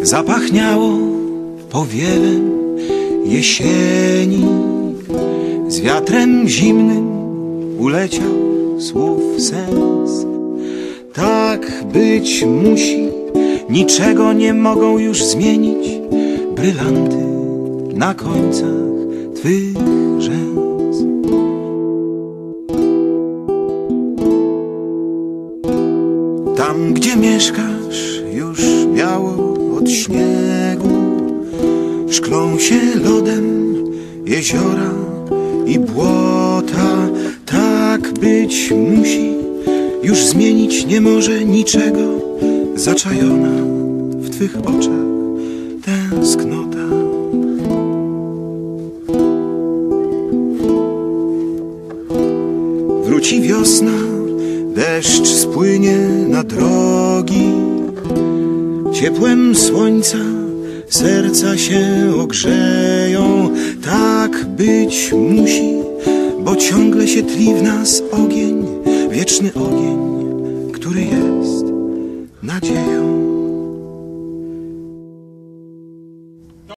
Zapachniało powiewem jesieni, z wiatrem zimnym uleciał słów sens. Tak być musi, niczego nie mogą już zmienić brylanty na końcach twych rzęs. Tam, gdzie mieszkasz, już biało od śniegu, szklą się lodem jeziora i błota. Tak być musi, już zmienić nie może niczego zaczajona w twych oczach tęsknota. Wróci wiosna, deszcz spłynie na drogi, ciepłem słońca serca się ogrzeją. Tak być musi, bo ciągle się tli w nas ogień, wieczny ogień, który jest nadzieją.